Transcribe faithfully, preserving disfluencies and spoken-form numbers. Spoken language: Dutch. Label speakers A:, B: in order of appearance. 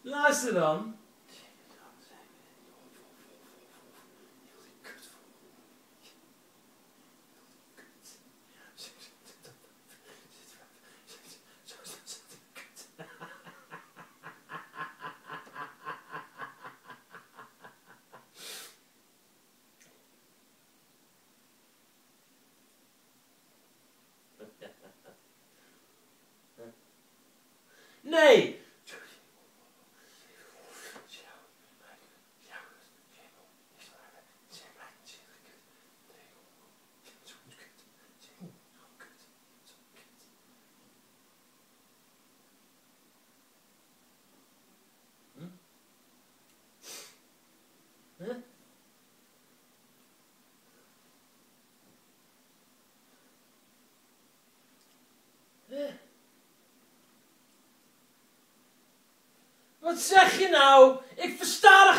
A: Luister dan. Nee! Hm? Huh? Huh? Wat zeg je nou? Ik versta